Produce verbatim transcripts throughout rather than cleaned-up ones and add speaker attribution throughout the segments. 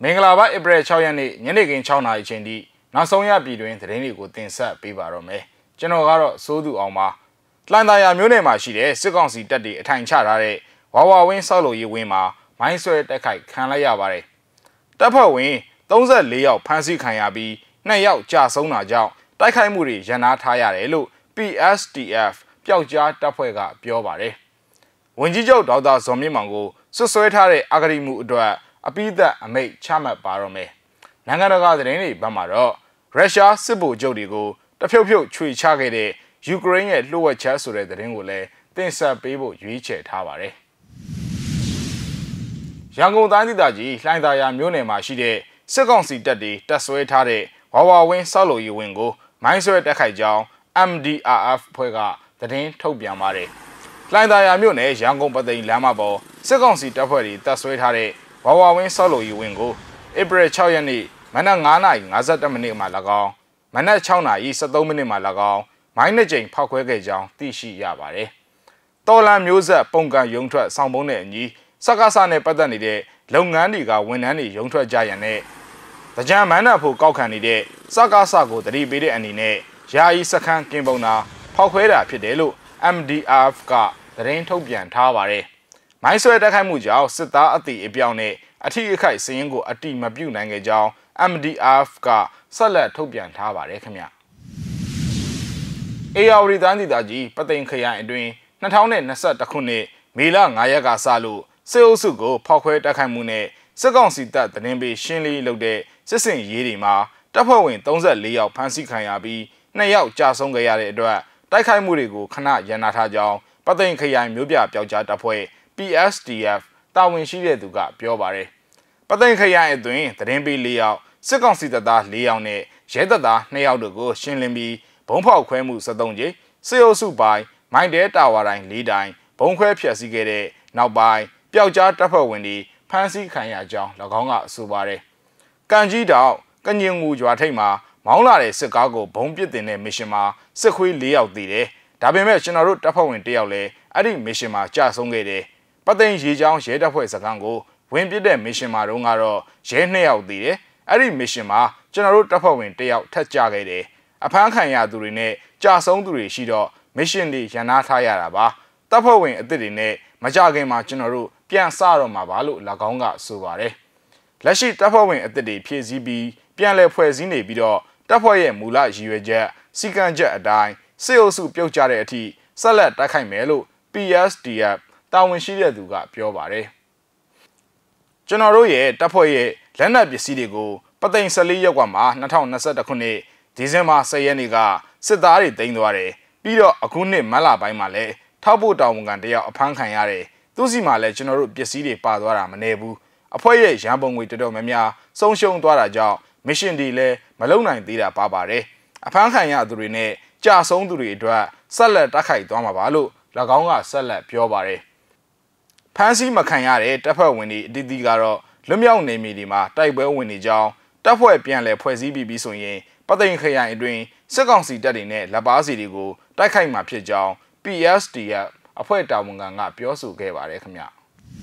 Speaker 1: မင်္ဂလာပါဧပြီ၆ရက်နေ့ညနေခင်း၆နာရီချိန်ထိနောက်ဆုံးရပြည်တွင်သတင်းတွေကိုတင်ဆက်ပေးပါတော့မယ်ကျွန်တော်ကတော့စိုးသူအောင်ပါလှိုင်သာယာမြို့နယ်မှာရှိတဲ့စစ်ကောင်စီတပ်တွေအထိုင်ချထားတဲ့ဝါဝါဝင်းဆောက်လုပ်ရေးဝင်းမှာမိုင်းဆွဲတိုက်ခိုက်ခံလိုက်ရပါတယ်တပ်ဖွဲ့ဝင်၃၄ယောက်ဖမ်းဆီးခံရပြီး၂ယောက်ကြာဆုံးတာကြောင့်တိုက်ခိုက်မှုတွေရန်နာထားရတယ်လို့ P S T F ပျောက်ကြားတပ်ဖွဲ့ကပြောပါတယ်ဝန်ကြီးချုပ်ဒေါက်တာဇော်မြင့်မောင်ကိုဆွဆွဲထားတဲ့အဂတိမှုအတွက်အပိသက်အမိတ်ချမှတ်ပါတော့မယ်နိုင်ငံတကာသတင်းတွေဘက်မှာတော့ရုရှားစစ်ဗိုလ်ချုပ်တွေကိုတဖြုတ်ဖြုတ်ချွေချခဲ့တဲ့ယူကရိန်းရဲ့လှုပ်ဝက်ချက်ဆိုတဲ့သတင်းကိုလည်းတင်ဆက်ပေးဖို့ရွေးချယ်ထားပါတယ်ရန်ကုန်တိုင်းဒေသကြီးလှိုင်သာယာမြို့နယ်မှာရှိတဲ့စစ်ကောင်စီတပ်တွေတပ်ဆွဲထားတဲ့ဝါဝါဝင်းဆောက်လုပ်ရေးဝင်းကိုမိုင်းဆွဲတိုက်ခိုက်ကြောင်း M D R F ဖွဲ့ကသတင်းထုတ်ပြန်ပါတယ်လှိုင်သာယာမြို့နယ်ရန်ကုန်ပသိမ်လမ်းမပေါ်စစ်ကောင်စီတပ်ဖွဲ့တွေတပ်ဆွဲထားတဲ့ဝါဝါဝင်းဆောက်လုပ်ရေးဝင်းကိုဧပြီ၆ရက်နေ့မနက်၅နာရီ၅၁မိနစ်မှာ၎င်းမနက်၆နာရီ၁၃မိနစ်မှာ၎င်းမိုင်းနှစ်ကြိမ်ဖောက်ခွဲခဲ့ကြောင်းသိရှိရပါတယ်။တော်လန်မျိုးဆက်ပုံကံရုံထွက်ဆောင်ပုံးတဲ့အညီစက္ကစနဲ့ပတ်သက်နေတဲ့လုပ်ငန်းတွေကဝန်ထမ်းတွေရုံထွက်ကြရတဲ့တကြံမန်းနဖို့ကောက်ခံနေတဲ့စက္ကစကိုတတိပေးတဲ့အနေနဲ့ယာယီစခန်းကင်းပုံတာဖောက်ခွဲတာဖြစ်တယ်လို့ M D R F ကသတင်းထုတ်ပြန်ထားပါတယ်။မိုင်းဆွဲတိုက်ခိုက်မှုကြောင့်စစ်သားအသည့်အပြောင်းနဲ့အထီးအခိုက်စင်းကိုအတိမပြုတ်နိုင်ခဲ့ကြောင်း M D R F ကဆက်လက်ထုတ်ပြန်ထားပါတယ်ခင်ဗျ။ A R D တိုင်းဒေသကြီးပသိမ်ခရိုင်အတွင်း၂၀၂၁ခုနှစ်မေလ၅ရက်ကစလို့စစ်အုပ်စုကိုဖောက်ခွဲတိုက်ခိုက်မှုနဲ့စစ်ကောင်စီတပ်သတင်းပေးရှင်းလင်းလုပ်တဲ့စစ်စင်ရေးတွေမှာတပ်ဖွဲ့ဝင်၃၄ယောက်ဖမ်းဆီးခံရပြီး၂ယောက်ကြာဆုံးခဲ့ရတဲ့အတွက်တိုက်ခိုက်မှုတွေကိုခဏရန်နာထားကြောင်းပသိမ်ခရိုင်မြို့ပြပျောက်ကြားတပ်ဖွဲ့ P S T F တာဝန်ရှိတဲ့သူကပြောပါတယ်ပသိမ်ခရိုင်အတွင်းသတင်းပေး၄ယောက်စစ်ကောင်စီတပ်သား၄ယောက်နဲ့ရဲတပ်သား၂ယောက်တို့ကိုရှင်းလင်းပြီးဘုံဖောက်ခွဲမှု၁၃ကြိမ်စစ်အုပ်စုပိုင်းမိုင်းတဲတာဝါတိုင်း၄တိုင်ဘုံခွဲဖျက်ဆီးခဲ့တဲ့နောက်ပိုင်းပျောက်ကြားတပ်ဖွဲ့ဝင်တွေဖမ်းဆီးခံရကြောင်း၎င်းကဆိုပါတယ်ကံကြီးတောင်ကညင်ငူရွာထိပ်မှာမောင်းလာတဲ့စစ်ကားကိုဘုံပစ်တင်တဲ့မစ်ရှင်မှာစစ်ခွေး၄ယောက်တည်တယ်ဒါပေမဲ့ကျွန်တော်တို့တပ်ဖွဲ့ဝင်၁ယောက်လည်းအဲ့ဒီမစ်ရှင်မှာကြာဆုံးခဲ့တယ်ပသိမ်ရေချောင်းရဲတပ်ဖွဲ့စခန်းကိုဝင်ပစ်တဲ့မစ်ရှင်မှာတော့ကတော့ရဲ၂ယောက်တည်တယ်အဲ့ဒီမစ်ရှင်မှာကျွန်တော်တို့တပ်ဖွဲ့ဝင်၁ယောက်ထပ်ကြခဲ့တယ်အဖမ်းခံရသူတွေနဲ့ကြာဆုံးသူတွေရှိတော့မစ်ရှင်တွေရန်နာထားရတာပါတပ်ဖွဲ့ဝင်အသစ်တွေနဲ့မကြခင်မှာကျွန်တော်တို့ပြန်စတော့မှာပါလို့၎င်းကဆိုပါတယ်လက်ရှိတပ်ဖွဲ့ဝင်အသစ်တွေဖြည့်ဆည်းပြီးပြန်လည်ဖွဲ့စည်းနေပြီးတော့တပ်ဖွဲ့ရဲ့မူလရည်ရွယ်ချက်စီကံချက်အတိုင်းစစ်အုပ်စုပြုတ်ကျတဲ့အထိဆက်လက်တိုက်ခိုက်မယ်လို့ P S T F တာဝန်ရှိတဲ့သူကပြောပါတယ်ကျွန်တော်တို့ရဲ့တပ်ဖွဲ့ရဲ့လက်နက်ပစ္စည်းတွေကိုပသိမ်၁၄ရပ်ကွက်မှာ၂၀၂၁ခုနှစ်ဒီဇင်ဘာ၁၀ရက်နေ့ကစစ်သားတွေတင်သွားတယ်ပြီးတော့အခုနှစ်မတ်လပိုင်းမှာလည်းထောက်ပို့တောင်ဝန်ခံတယောက်အဖမ်းခံရတယ်သူစီမှာလည်းကျွန်တော်တို့ပစ္စည်းတွေပါသွားတာမနေဘူးအဖွဲ့ရဲ့ရန်ပုံငွေတော်တော်များများဆုံးရှုံးသွားတာကြောင့်မစ်ရှင်တွေလည်းမလုံနိုင်သေးတာပါပါတယ်အဖမ်းခံရသူတွေနဲ့ကြာဆုံးသူတွေအတွက်ဆက်လက်တိုက်ခိုက်သွားမှာပါလို့၎င်းကဆက်လက်ပြောပါတယ်ဖမ်းဆီးမခံရတဲ့တပ်ဖွဲ့ဝင်တွေအတီးတီးကတော့လွတ်မြောက်နေမည်ဒီမှာတိုက်ပွဲဝင်နေကြောင်းတပ်ဖွဲ့ပြန်လည်ဖွဲ့စည်းပြီးပြီးဆိုရင်ပသိမ်ခရိုင်အတွင်းစစ်ကောင်စီတပ်တွေနဲ့လက်ပါစီတွေကိုတိုက်ခိုက်မှာဖြစ်ကြောင်း P S T F အဖွဲ့တာဝန်ခံကပြောဆိုခဲ့ပါတယ်ခင်ဗျ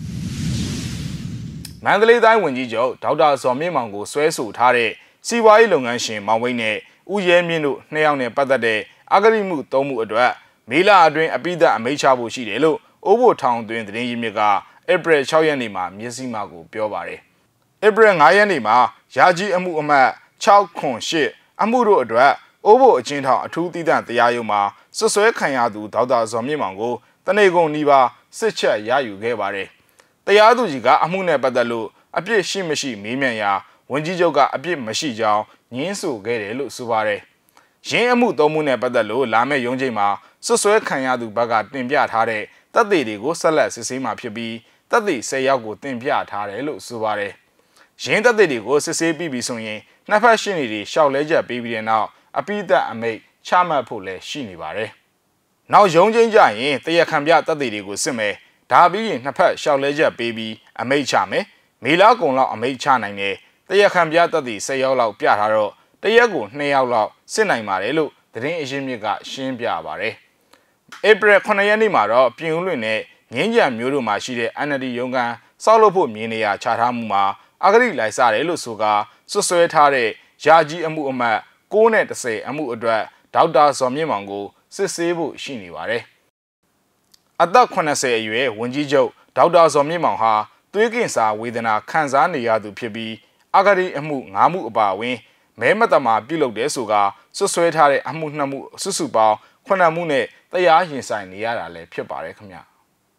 Speaker 1: မန္တလေးတိုင်းဝန်ကြီးချုပ်ဒေါက်တာဇော်မြင့်မောင်ကိုဆွဲဆိုထားတဲ့စီးပွားရေးလုပ်ငန်းရှင်မောင်ဝိတ်နဲ့ဦးရဲမြင့်တို့နှစ်ယောက်နဲ့ပတ်သက်တဲ့အဂတိမှုသုံးမှုအတွက်မေလအတွင်းအပိသက်အမိန့်ချဖို့ရှိတယ်လို့အိုးဘိုထောင်တွင်သတင်းရင်းမြစ်ကဧပြီ၆ရက်နေ့မှာမျက်စိမှကိုပြောပါတယ်ဧပြီ၅ရက်နေ့မှာရာကြီးအမှုအမှတ်၆ခွန်၈အမှုတို့အတွက်အိုးဘိုအချင်းထောင်အထူးသီးသန့်တရားရုံးမှာဆွဆွဲခံရသူဒေါက်တာဇော်မြင့်မောင်ကိုတနေကုန်နီးပါးစစ်ချက်ရယူခဲ့ပါတယ်တရားသူကြီးကအမှုနဲ့ပတ်သက်လို့အပြစ်ရှိမရှိမေးမြန်းရာဝန်ကြီးချုပ်ကအပြစ်မရှိကြောင်းညင်းဆိုခဲ့တယ်လို့ဆိုပါတယ်ရင်းအမှုသုံးမှုနဲ့ပတ်သက်လို့လာမယ့်ရုံးချိန်မှာဆွဆွဲခံရသူဘက်ကတင်ပြထားတဲ့တပ်သေးတွေကိုဆက်လက်စစ်ဆေးမှာဖြစ်ပြီးတပ်သေး၁၀ယောက်ကိုတင်ပြထားတယ်လို့ဆိုပါတယ်ရင်းတပ်သေးတွေကိုစစ်ဆေးပြီးပြီဆိုရင်နှစ်ဖက်ရှင်းနေတွေရှောက်လဲချက်ပေးပြီးတဲ့နောက်အပိသက်အမိတ်ချမှတ်ဖို့လည်းရှိနေပါတယ်နောက်ရုံးချင်းကြရင်တရားခံပြတပ်သေးတွေကိုစစ်မယ်ဒါပြီးရင်နှစ်ဖက်ရှောက်လဲချက်ပေးပြီးအမိတ်ချမယ်မေလကုံလောက်အမိတ်ချနိုင်တယ်တရားခံပြတပ်သေး၁၀ယောက်လောက်ပြထားတော့တရက်ကို၂ယောက်လောက်စစ်နိုင်ပါတယ်လို့သတင်းအရင်းမြစ်ကရှင်းပြပါတယ်ဧပြီ၇ရက်နေ့မှာတော့ပြင်ဦးလွင်နဲ့ငင်းကြံမျိုးတို့မှာရှိတဲ့ N L D ရုံးခန်းစောက်လုပ်ဖို့မြင်းနေရချထားမှုမှာအဂရိလိုက်စားတယ်လို့ဆိုကာဆွဆွဲထားတဲ့ယာကြီးအမှုအမှတ်၉နဲ့၁၀အမှုအတွက်ဒေါက်တာဇော်မြင့်မောင်ကိုစစ်ဆေးဖို့ရှိနေပါတယ်။အသက်၈၀အရွယ်ဝန်ကြီးချုပ်ဒေါက်တာဇော်မြင့်မောင်ဟာသွေးကင်ဆာဝေဒနာခံစားနေရသူဖြစ်ပြီးအဂရိအမှု၅မှုအပါအဝင်မဲမတမာပြုလုပ်တဲ့ဆိုကာဆွဆွဲထားတဲ့အမှုနှစ်မှုစုစုပေါင်းခုနှစ်မှုနဲ့တရားရင်ဆိုင်နေရတာလည်းဖြစ်ပါတယ်ခင်ဗျာ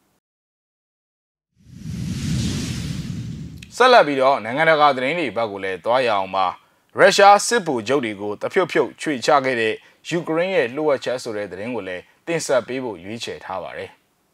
Speaker 1: ဆက်လက်ပြီးတော့နိုင်ငံတကာသတင်းတွေဘက်ကိုလည်းသွားရအောင်ပါရုရှားစစ်ဗိုလ်ချုပ်တွေကိုတဖြုတ်ဖြုတ်ချွေချခဲ့တဲ့ယူကရိန်းရဲ့လှုပ်ဝက်ချက်ဆိုတဲ့သတင်းကိုလည်းတင်ဆက်ပေးဖို့ရွေးချယ်ထားပါတယ်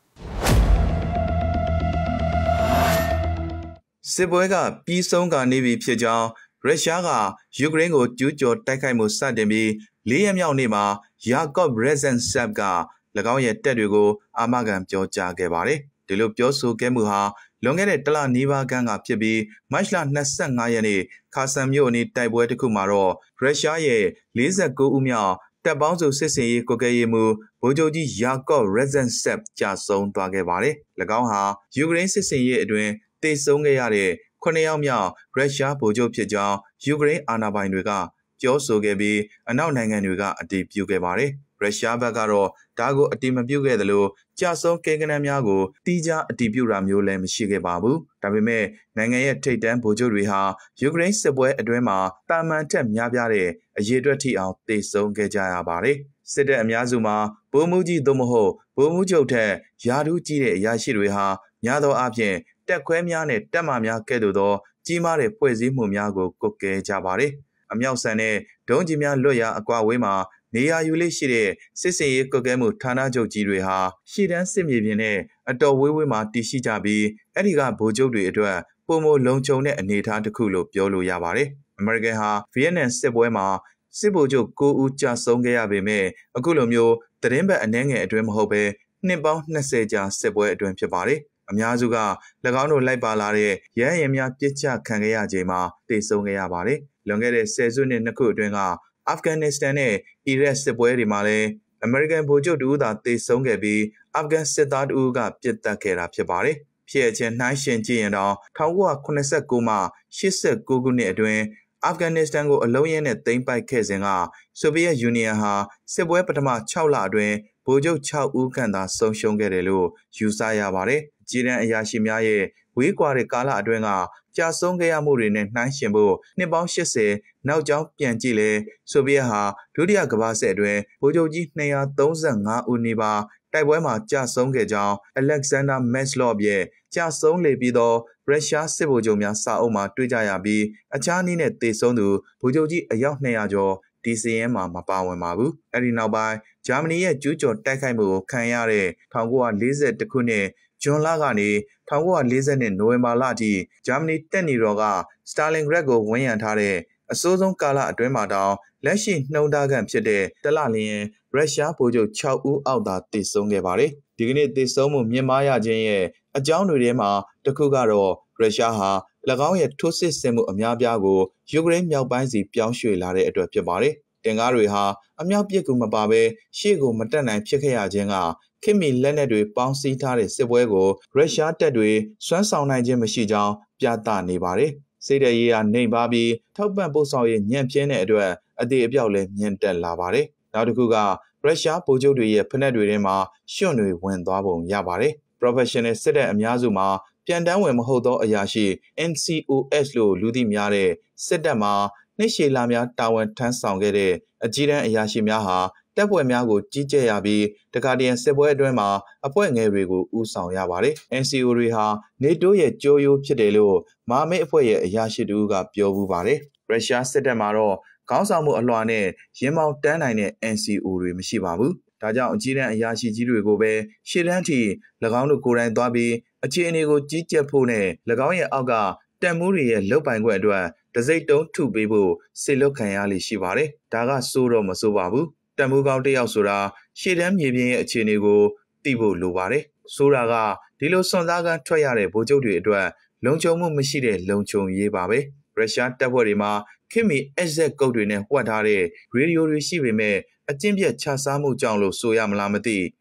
Speaker 2: စစ်ပွဲကပြီးဆုံးကနေပြီဖြစ်ကြောင်းရုရှားကယူကရိန်းကိုကျူးကျော်တိုက်ခိုက်မှုစတင်ပြီးလေးရက်မြောက်နေ့မှာယာကော့ဘ် ရက်ဇန်ဆပ်က၎င်းရဲ့တပ်တွေကိုအာမခံပြောကြားခဲ့ပါတယ်။ဒီလိုပြောဆိုခဲ့မှုဟာလွန်ခဲ့တဲ့တလနီးပါးခန့်ကဖြစ်ပြီးမတ်လ၂၅ရက်နေ့ခါဆန်မြို့အနီးတိုက်ပွဲတစ်ခုမှာတော့ရုရှားရဲ့၄၉ဦးမြောက်တပ်ပေါင်းစုစစ်စင်ရေးကိုကဲရေးမှူးဗိုလ်ချုပ်ကြီးယာကော့ဘ် ရက်ဇန်ဆပ်ကြာဆုံးသွားခဲ့ပါတယ်။၎င်းဟာယူကရိန်းစစ်စင်ရေးအတွင်းတေဆုံးခဲ့ရတဲ့ခုနှစ်ယောက်မြောက်ရုရှားဗိုလ်ချုပ်ဖြစ်ကြောင်းယူကရိန်းအာဏာပိုင်တွေကပြောဆိုခဲ့ပြီးအနောက်နိုင်ငံတွေကအတည်ပြုခဲ့ပါတယ်။ရုရှားဘက်ကတော့ဒါကိုအတည်မပြုခဲ့သလိုကြာဆုံးကိန်းဂဏန်းများကိုတီးခြားအတည်ပြုတာမျိုးလည်းမရှိခဲ့ပါဘူး။ဒါပေမဲ့နိုင်ငံရဲ့ထိပ်တန်းဗိုလ်ချုပ်တွေဟာယူကရိန်းစစ်ပွဲအတွင်းမှာတာမန်ထက်များပြားတဲ့အရေးအတွက်ထိအောင်တေဆုံးခဲ့ကြရပါတယ်။စစ်တပ်အများစုမှာဗိုလ်မှူးကြီးသို့မဟုတ်ဗိုလ်မှူးချုပ်ထက်ယာထူးကြီးတဲ့အရာရှိတွေဟာများသောအားဖြင့်တက်ခွဲများနဲ့တက်မှများကဲ့သို့သောကြီးမားတဲ့ဖွဲ့စည်းမှုများကိုကုတ်ကဲကြပါတယ်။အမြောက်ဆန်တဲ့ဒုံးကျည်များလွတ်ရာအကွာဝေးမှာနေရာယူလေးရှိတဲ့စစ်စင်ရေးကုတ်ကဲမှုဌာနချုပ်ကြီးတွေဟာရှေ့တန်းစစ်မြေပြင်နဲ့အတော်ဝေးဝေးမှာတည်ရှိကြပြီးအဲ့ဒီကဗိုလ်ချုပ်တွေအတွက်ပုံမလုံခြုံတဲ့အနေအထားတစ်ခုလို့ပြောလို့ရပါတယ်။အမေရိကန်ဟာဗီယက်နမ်စစ်ပွဲမှာစစ်ဗိုလ်ချုပ်၉ဦးကြာဆုံးခဲ့ရပေမဲ့အခုလိုမျိုးသတင်းပတ်အနှဲငယ်အတွင်းမဟုတ်ဘဲနှစ်ပေါင်း၂၀ကြာစစ်ပွဲအတွင်းဖြစ်ပါတယ်။အများစုက၎င်းတို့လိုက်ပါလာတဲ့ရဟန်းရင်များပြစ်ချခံခဲ့ရချိန်မှာတေဆုံးခဲ့ရပါတယ်။လွန်ခဲ့တဲ့ဆယ်စုနှစ်နှစ်ခုအတွင်းကအာဖဂန်နစ္စတန်နဲ့အီရတ်စစ်ပွဲတွေမှာလည်းအမေရိကန်ဗိုလ်ချုပ်တို့သာတေဆုံးခဲ့ပြီးအာဖဂန်စစ်သားတို့ကပြစ်တက်ခဲ့တာဖြစ်ပါတယ်။ဖြစ်အချင်းနှိုင်းရှင်ကြည့်ရင်တော့၁၉၇၉မှ၈၉ခုနှစ်အတွင်းအာဖဂန်နစ္စတန်ကိုအလုံးရင်းနဲ့သိမ်းပိုက်ခဲ့စဉ်ကဆိုဗီယက်ယူနီယံဟာစစ်ပွဲပထမ၆လအတွင်းဗိုလ်ချုပ်၆ဦးခန့်သာဆုံးရှုံးခဲ့တယ်လို့ယူဆရပါတယ်။ကြီးတန်းအရာရှိများရဲ့ဝေးကွာတဲ့ကာလအတွင်းကကြာဆုံးခဲ့ရမှုတွေနဲ့နှိုင်းယှဉ်ဖို့နှစ်ပေါင်း၈၀နောက်ကျောင်းပြန်ကြည့်လဲဆိုဗီယက်ဟာဒုတိယကမ္ဘာစစ်အတွင်းဗိုလ်ချုပ်ကြီး၂၃၅ဦးနီးပါးတိုက်ပွဲမှာကြာဆုံးခဲ့ကြောင်းအလက်ဇန်ဒါမက်စလော့ရဲ့ကြာဆုံးလေပြီးသောရုရှားစစ်ဗိုလ်ချုပ်များစာအုပ်မှာတွေ့ကြရပြီးအခြားနည်းနဲ့တေဆုံးသူဗိုလ်ချုပ်ကြီးအယောက်၂၀၀ကျော်ဒီစီရင်မှာမပါဝင်ပါဘူး။အဲဒီနောက်ပိုင်းဂျာမနီရဲ့ကျူးကျော်တိုက်ခိုက်မှုကိုခံရတဲ့၁၉၄၁ခုနှစ်ဇွန်လကနေ၁၉၄၂နိုဝင်ဘာလအထိဂျာမနီတက်နေတော်ကစတာလင်ဂရက်ကိုဝန်ရံထားတဲ့အစိုးဆုံးကာလအတွင်းမှာတောင်လက်ရှိနှုံထားကန်ဖြစ်တဲ့တလလျင်ရုရှားဗိုလ်ချုပ်၆ဦးအောက်သာတေဆုံးခဲ့ပါတယ်။ဒီကနေ့တေဆုံးမှုမြင့်မားရခြင်းရဲ့အကြောင်းတွေထဲမှာတစ်ခုကတော့ရုရှားဟာ၎င်းရဲ့ထိုးစစ်ဆင်မှုအများပြားကိုယူကရိန်းမြောက်ပိုင်းစီပြောင်းရွှေ့လာတဲ့အတွက်ဖြစ်ပါတယ်။တင်ကားတွေဟာအမြောက်ပစ်ကူမပါဘဲရှေ့ကိုမတက်နိုင်ဖြစ်ခဲ့ရခြင်းကခေတ်မီလက်နက်တွေပေါင်းစည်းထားတဲ့စစ်ပွဲကိုရုရှားတပ်တွေစွမ်းဆောင်နိုင်ခြင်းမရှိကြောင်းပြသနေပါတယ်။စိတ်ဓာတ်ရေးဟာနှိမ်ပါပြီးထောက်ပံ့ပို့ဆောင်ရေးညံ့ပြင်းတဲ့အတွက်အသေးအပြောက်လည်းမြင့်တက်လာပါတယ်။နောက်တစ်ခုကရုရှားဗိုလ်ချုပ်တွေရဲ့ဖက်နှက်တွေထဲမှာရွှွန့်တွေဝင်သွားပုံရပါတယ်။ Professional စစ်တပ်အများစုမှာပြန်တန်းဝင်မဟုတ်သောအရာရှိ N C O S လို့လူသိများတဲ့စစ်တပ်မှာနှစ်ရှည်လများတာဝန်ထမ်းဆောင်ခဲ့တဲ့အကြီးတန်းအရာရှိများဟာတပ်ဖွဲ့များကိုကြီးကြပ်ရပြီးတခါတည်းစစ်ပွဲအတွင်းမှာအဖွဲ့ငယ်တွေကိုဦးဆောင်ရပါတယ်။ N C O တွေဟာနေတိုးရဲ့ကြိုးရိုးဖြစ်တယ်လို့မာမိတ်အဖွဲ့ရဲ့အရာရှိတူကပြောပူပါတယ်။ရုရှားစစ်တပ်မှာတော့ခေါင်းဆောင်မှုအလွှာနဲ့ရင်မောင်တန်းနိုင်တဲ့ N C O တွေမရှိပါဘူး။ဒါကြောင့်အကြီးတန်းအရာရှိကြီးတွေကိုပဲရှေ့တန်းထိ၎င်းတို့ကိုယ်တိုင်သွားပြီးအခြေအနေကိုကြီးကြပ်ဖို့နဲ့၎င်းရဲ့အောက်ကတပ်မှုတွေရဲ့လုပ်ပိုင်ခွင့်အတွက်တစိမ့်တုံးထုပေးဖို့စေလွတ်ခံရလိမ့်ရှိပါတယ်။ဒါကစိုးတော့မစိုးပါဘူး။တပ်မှုကောင်းတစ်ယောက်ဆိုတာရှေ့တန်းမြေပြင်ရဲ့အခြေအနေကိုသိဖို့လိုပါတယ်။ဆိုတာကဒီလိုစွန့်စားကန်းထွက်ရတဲ့ဗိုလ်ချုပ်တွေအတွက်လုံခြုံမှုမရှိတဲ့လုံခြုံရေးပါပဲ။ရုရှားတပ်ဖွဲ့တွေမှာခေတ်မီ Exec ကုတ်တွေနဲ့ဝှက်ထားတဲ့ရေဒီယိုတွေရှိပေမဲ့အကျင့်ပြတ်ခြစားမှုကြောင့်လို့ဆိုရမလားမသိ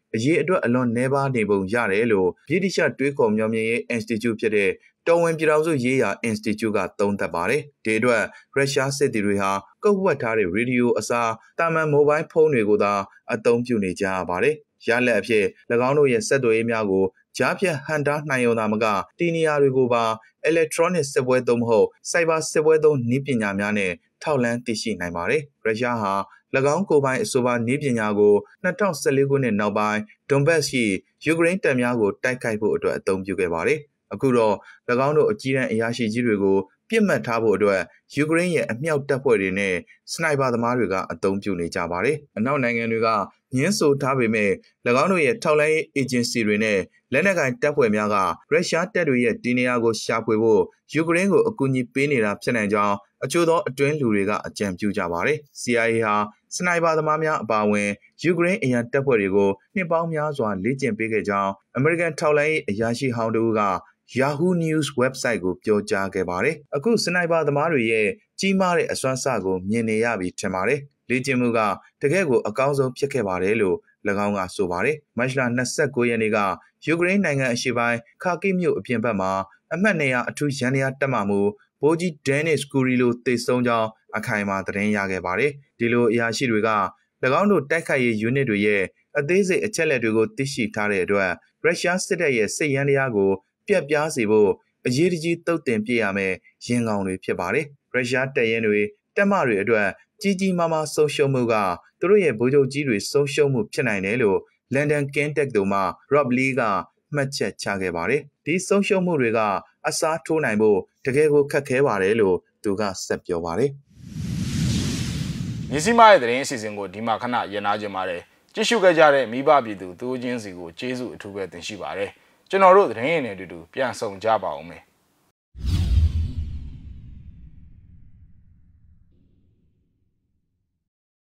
Speaker 2: အရေးအတွက်အလွန်နှဲပါနေပုံရတယ်လို့ဗြိတိရှတွေးခေါ်မျှော်မြင်ရေး Institute ဖြစ်တဲ့တော်ဝင်ပြည်ထောင်စုရေးရာ Institute ကသုံးသပ်ပါတယ်။ဒီအတွက်ရုရှားစစ်သည်တွေဟာကုတ်ဝတ်ထားတဲ့ရေဒီယိုအစားတာမန်မိုဘိုင်းဖုန်းတွေကိုသာအသုံးပြုနေကြရပါတယ်။ရလက်အဖြစ်၎င်းတို့ရဲ့ဆက်သွယ်ရေးများကိုကြားဖြတ်ဟန်တာနိုင်ရုံသာမကတီနီယာတွေကိုပါ electronic စစ်ပွဲသုံးမဟုတ် cyber စစ်ပွဲသုံးနည်းပညာများနဲ့ထောက်လှမ်းသိရှိနိုင်ပါတယ်။ရုရှားဟာ၎င်းကိုယ်ပိုင်အဆိုပါနည်းပညာကို၂၀၁၄ခုနှစ်နောက်ပိုင်းဒွန်ဘတ်ရှိယူကရိန်းတပ်များကိုတိုက်ခိုက်ဖို့အတွက်အသုံးပြုခဲ့ပါတယ်။အခုတော့၎င်းတို့အကြီးတန်းအရာရှိကြီးတွေကိုပြစ်မှတ်ထားဖို့အတွက်ယူကရိန်းရဲ့အမြောက်တပ်ဖွဲ့တွေနဲ့စနိုက်ပါသမားတွေကအသုံးပြုနေကြပါတယ်။အနောက်နိုင်ငံတွေကညှင်းဆိုထားပေမဲ့၎င်းတို့ရဲ့ထောက်လှမ်းရေးအေဂျင်စီတွေနဲ့လက်နက်ကိုင်တပ်ဖွဲ့များကရုရှားတပ်တွေရဲ့ဒီနေရာကိုရှာဖွေဖို့ယူကရိန်းကိုအကူအညီပေးနေတာဖြစ်နိုင်ကြောင်းအချို့သောအတွင်းလူတွေကအကြံပြုကြပါတယ်။ C I A ဟာစနိုက်ပါသမားများအပါအဝင်ယူကရိန်းအရန်တပ်ဖွဲ့တွေကိုနှစ်ပေါင်းများစွာလေ့ကျင့်ပေးခဲ့ကြောင်းအမေရိကန်ထောက်လှမ်းရေးအရာရှိဟောင်းတို့ကYahoo News website ကိုပြောကြားခဲ့ပါတယ်။အခုစနိုက်ပါသမားတွေရဲ့ကြီးမားတဲ့အစွမ်းစကိုမြင်နေရပြီထင်ပါတယ်။လေ့ကျင့်မှုကတကယ်ကိုအကောင်းဆုံးဖြစ်ခဲ့ပါတယ်လို့၎င်းကဆိုပါတယ်။မတ်လ၂၉ရက်နေ့ကယူကရိန်းနိုင်ငံအရှေ့ပိုင်းခါကိမြို့အပြင်ဘက်မှာအမှတ်နေရအထူးရန်ရာတပ်မှမှုဗိုလ်ကြီးဒန်နစ်ကူရီလိုတေဆုံးကြောင်းအခိုင်အမာသတင်းရခဲ့ပါတယ်။ဒီလိုအရာရှိတွေက၎င်းတို့တိုက်ခိုက်ရေး unit တွေရဲ့အသေးစိတ်အချက်အလက်တွေကိုသိရှိထားတဲ့အတွက်ရုရှားစစ်တပ်ရဲ့စစ်ရန်တရားကိုပြက်ပြားစေဖို့အရေးတကြီးတုတ်တင်ပြရမယ်ရင်ကောင်တွေဖြစ်ပါတယ်။ရုရှားတပ်ရင်းတွေတပ်မတွေအတွက်ကြီးကြီးမားမားဆုံးရှုံးမှုကသူတို့ရဲ့ဗိုလ်ချုပ်ကြီးတွေဆုံးရှုံးမှုဖြစ်နိုင်တယ်လို့ London King Tech တို့မှ Rob Lee ကမှတ်ချက်ချခဲ့ပါတယ်။ဒီဆုံးရှုံးမှုတွေကအစားထိုးနိုင်ဖို့တကယ်ကိုခက်ခဲပါတယ်လို့သူကဆက်ပြောပါတယ်
Speaker 1: ။မြစီမရဲ့သတင်းအစီအစဉ်ကိုဒီမှာခဏရနာကြပါတယ်။ကြည့်ရှုခဲ့ကြတဲ့မိဘပြည်သူသူချင်းစီကိုကျေးဇူးအထူးပဲတင်ရှိပါတယ်။ကျွန်တော်တို့သတင်းရည်နဲ့အတူတူပြန်ဆောင်ကြပါအောင်မယ်